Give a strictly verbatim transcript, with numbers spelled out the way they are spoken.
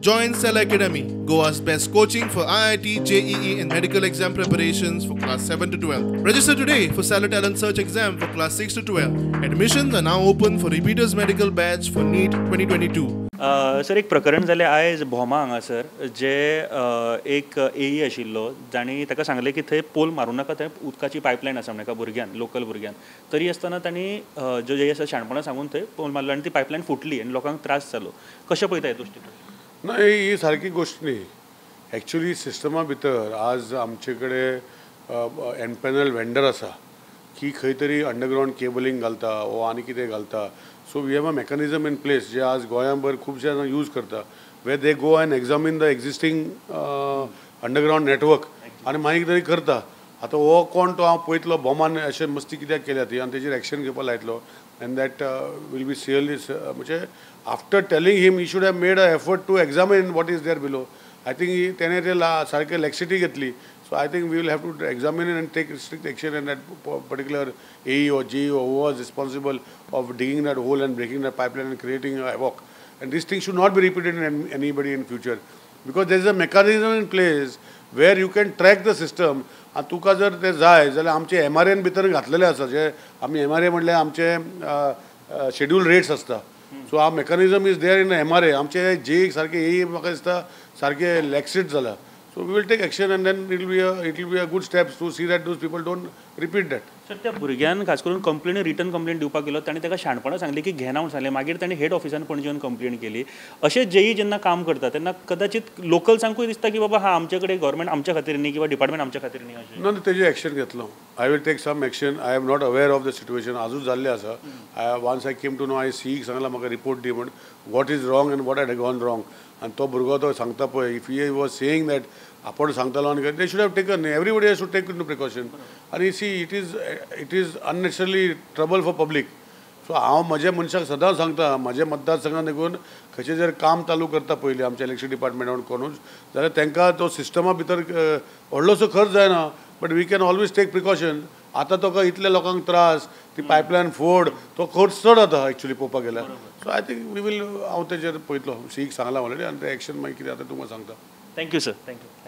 Join Cell Academy, Goa's best coaching for I I T, J E E and medical exam preparations for class seven to twelve. Register today for Cell Talent Search exam for class six to twelve. Admissions are now open for repeaters medical batch for NEET twenty twenty-two. Sir एक प्रकरण जालें आयज भोमा हांगासर जे एक एई आशिल्लो जाणी ताका सांगलें की थंय पोल मारूं नाका थंय उदकाची पायपलायन आसा एका भुरग्यान लोकल भुरग्यान तरी आसतना तांणी जो जे आसा शाणपणां सांगून थंय पोल मारलो आनी ती पायपलायन फुटली आनी लोकांक त्रास जालो कशें पळयता हे गोश्टी नाही ही सारकी गोष्ट न्ही एक्चुअली सिस्टमा भितर आज आमचे कडेन एनपॅनल वेंडर आसा की खंय तरी अंडरग्रावंड केबलिंग घालता वो आनी कितें घालता so we have a mechanism in place जे आज गोंयांभर खुबशे जाण यूज करता we they go and examine the existing underground network आनी मागीर कितें तरी करता आतां हो कोण तो हांव पळयतलो बोमान अशें मस्ती कित्याक केल्या ती आनी तेजेर एक्शन घेवपाक लायतलो and that will be severely म्हणजे after telling him he should have made a effort to examine what is there below I think तेणें ते सारकें लॅक्सिटी घेतली so I think we will have to examine it and take strict action in that particular A E or G E O who was responsible of digging that hole and breaking that pipeline and creating a havoc. And this thing should not be repeated in anybody in future because there is a mechanism in place where you can track the system. आणि तुका जर ते जाय जाल्यार आमचे M R N भितर घातलेले आसा जे आमी एम आर ए म्हणल्यार आमचे शेड्यूल रेट्स आसता सो हा mechanism is there in M R A आमचे जे सारखे ए म्हाका दिसता सारखे लॅक्सिट जाला. So we will take action and then it will be a it will be a good steps to see that those people don't repeat that. Sir त्या भुरग्यान खास करून कंप्लेन रिटर्न कंप्लेन दिवपाक गेलो ताणी ताका शाणपणां सांगली की घेना म्हूण सांगलें मागीर ताणी हेड ऑफिसान पणजे येवन कंप्लेन केली अशें जेई जेन्ना काम करता तेन्ना कदाचित लोकल्सांकूय दिसता की बाबा हा आमचे कडेन गव्हर्मेंट आमच्या खातीर न्ही किंवा डिपार्टमेंट आमच्या खातीर न्ही अशें ना तेजी एक्शन घेतलो I will take some action I am not aware of the situation आजूच जाल्लें आसा I once I came to know I seek सांगला म्हाका रिपोर्ट दी म्हण what is wrong and what had gone wrong आनी तो भुरगो तो सांगता पळय if he was saying that आपण सांगतालो आनी they should have taken everybody has to take in to precaution आनी see it is it is unnecessarily trouble for public so हांव म्हज्या मनशाक सदांच सांगता म्हज्या मतदारसंघात देखून खंयचें जर काम चालू करता पयलीं आमच्या इलेक्शन डिपार्टमेंटान कोणूच जाल्यार तांकां तो सिस्टमा भितर व्हडलोसो खर्च जायना but we can always take precaution आतां तो इतल्या लोकांक त्रास ती पायपलायन फोड तो खर्च चड जाता एक्चुअली पळोवपाक गेल्यार so I think we will हांव तेजेर पळयतलो सीक सांगला ऑलरेडी आनी ते एक्शन मागीर कितें जाता तुमकां सांगता. Thank you sir thank you.